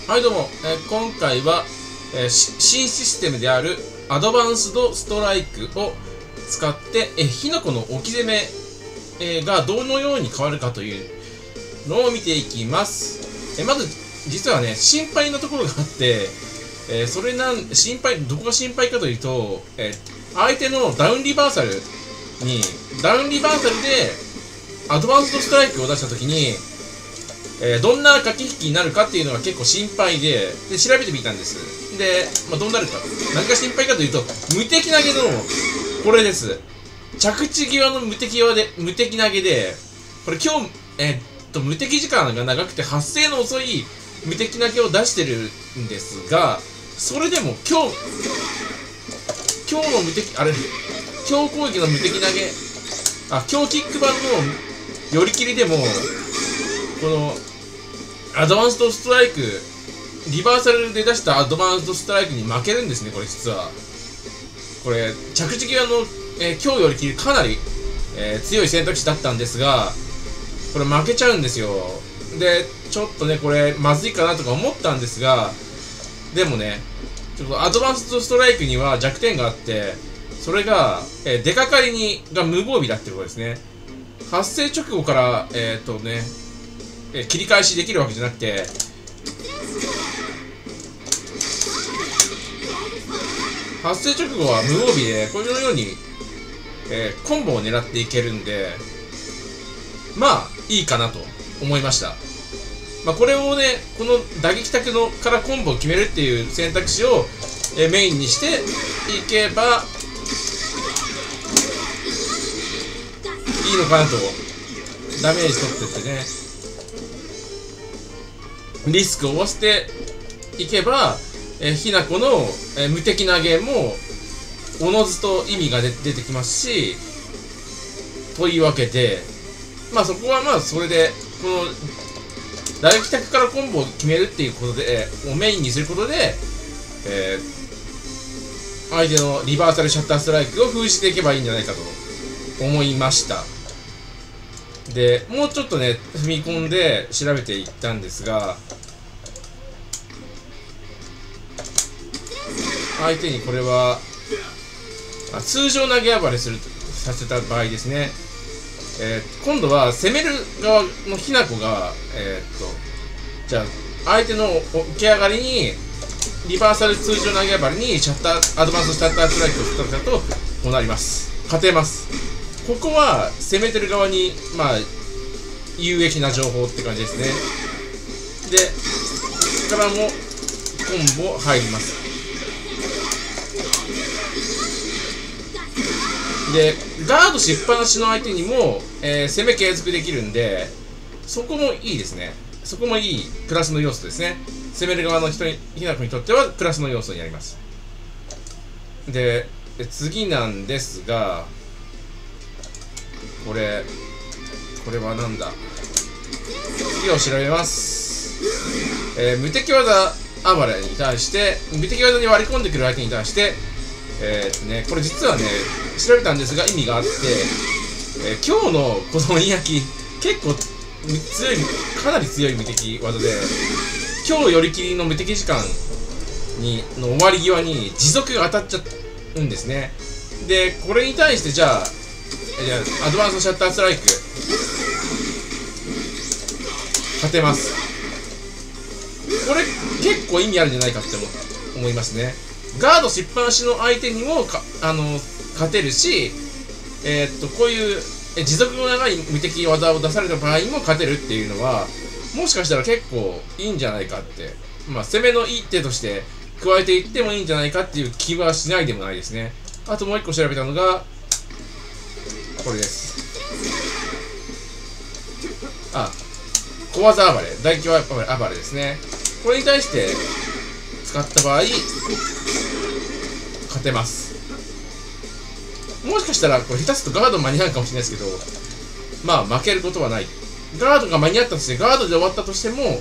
はいどうも、今回は、新システムであるアドバンスドストライクを使って、火の粉の置き攻め、がどのように変わるかというのを見ていきます。まず実はね、心配なところがあって、どこが心配かというと、相手のダウンリバーサルでアドバンスドストライクを出したときに、どんな駆け引きになるかっていうのが結構心配で調べてみたんです。で、どうなるか。何が心配かというと、無敵投げの、これです。着地際の無敵投げで、これ今日、無敵時間が長くて発生の遅い無敵投げを出してるんですが、それでも今日の無敵、今日攻撃の無敵投げ、今日キック版の寄り切りでも、このアドバンスドストライク、リバーサルで出したアドバンスドストライクに負けるんですね、これ実は。これ、着地際の、今日より切りかなり、強い選択肢だったんですが、これ負けちゃうんですよ。で、ちょっとね、これ、まずいかなとか思ったんですが、でもね、ちょっとアドバンスドストライクには弱点があって、それが、出かかりが無防備だっていうことですね。発生直後から、切り返しできるわけじゃなくて、発生直後は無防備で、このように、コンボを狙っていけるんで、まあ、いいかなと思いました。これをね、この打撃卓のからコンボを決めるっていう選択肢を、メインにしていけば、いいのかなと。ダメージ取ってってね、リスクを負わせていけば、ひなこの、無敵投げもおのずと意味が出てきますし、というわけで、そこはそれでこの打撃卓からコンボを決めるっていうことで、をメインにすることで、相手のリバーサルシャッターストライクを封じていけばいいんじゃないかと思いました。で、もうちょっとね、踏み込んで調べていったんですが、相手にこれは、通常投げ暴れさせた場合ですね、今度は攻める側のひなこが、じゃあ、相手の起き上がりに、リバーサル通常投げ暴れにアドバンスシャッターストライクを振ったと、こうなります。勝てます。ここは攻めてる側に有益な情報って感じですね。で、ここからもコンボ入ります。で、ガードしっぱなしの相手にも、攻め継続できるんで、そこもいいですね。そこもいいプラスの要素ですね。攻める側のひなこにとってはプラスの要素になります。で、次なんですが、これはなんだ。次を調べます。無敵技暴れに対して、無敵技に割り込んでくる相手に対して、これ実はね、調べたんですが意味があって、今日のこの鬼焼き、結構強い、かなり強い無敵技で、今日寄り切りの無敵時間の終わり際に持続が当たっちゃうんですね。で、これに対してじゃあアドバンスのシャッターストライク勝てます。これ結構意味あるんじゃないかって思いますね。ガードしっぱなしの相手にも勝てるし、こういう持続の長い無敵技を出された場合も勝てるっていうのは、もしかしたら結構いいんじゃないかって、攻めのいい手として加えていってもいいんじゃないかっていう気はしないでもないですね。あともう一個調べたのがこれです。小技暴れ、大規模暴れですね。これに対して使った場合勝てます。もしかしたらこれ下手するとガード間に合うかもしれないですけど、負けることはない。ガードが間に合ったとして、ガードで終わったとしても、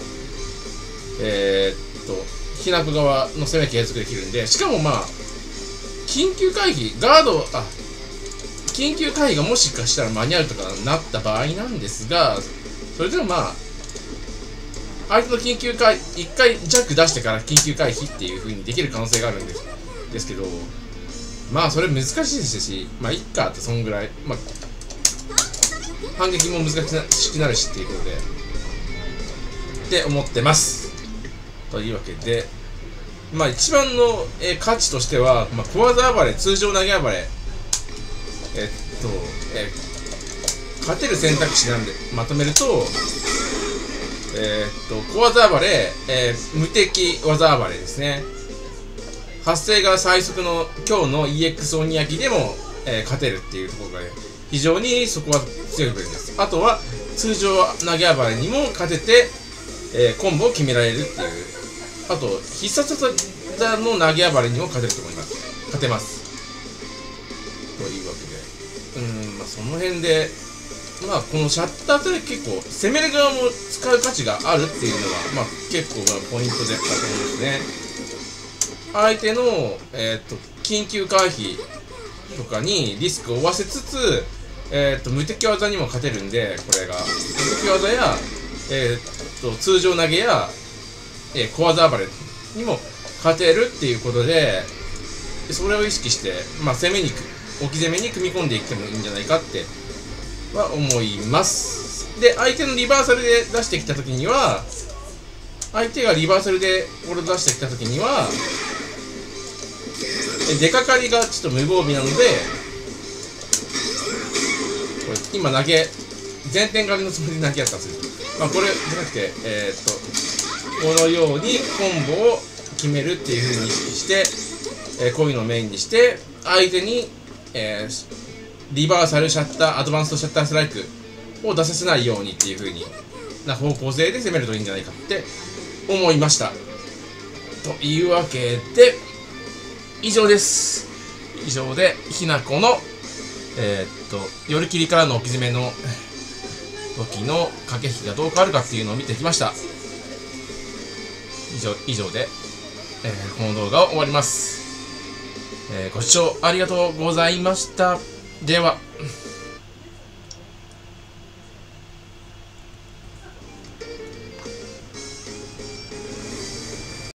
ひなこ側の攻め継続できるんで、しかも緊急回避がもしかしたら間に合うとかなった場合なんですが、それでも相手の緊急回1回弱出してから緊急回避っていう風にできる可能性があるんですけど、まあそれ難しいですし、まあいっかってそんぐらい、まあ反撃も難しくなるしっていうことでって思ってます。というわけで、まあ一番の、価値としては、まあ、小技暴れ、通常投げ暴れ、勝てる選択肢なんでまとめると、小技暴れ、無敵技暴れですね。発生が最速の今日の EX 鬼焼きでも、勝てるっていうところが、非常にそこは強い部分です。あとは通常投げ暴れにも勝てて、コンボを決められるっていう、あと必殺技の投げ暴れにも勝てると思います。勝てます。というわけで、まあその辺で、まあこのシャッターって結構攻める側も使う価値があるっていうのが、まあ結構ポイントであると思うんですね。相手の、緊急回避とかにリスクを負わせつつ、無敵技にも勝てるんで、これが無敵技や、通常投げや、小技暴れにも勝てるっていうことで、それを意識して、まあ置き攻めに組み込んでいってもいいんじゃないかっては思います。で、相手のリバーサルで出してきたときには、相手がリバーサルでこれを出してきたときには、出かかりがちょっと無防備なので、これ今前転狩りのつもりで投げやったんですよ。まあこれじゃなくて、このようにコンボを決めるっていう風に意識して、こういうのをメインにして、相手に、リバーサルシャッター、アドバンストシャッターストライクを出させないようにっていう風にな方向性で攻めるといいんじゃないかって思いました。というわけで、以上です。以上で、ひなこの、夜切りからの置き攻めの時の駆け引きがどう変わるかっていうのを見てきました。以上で、この動画を終わります。ご視聴ありがとうございました。では。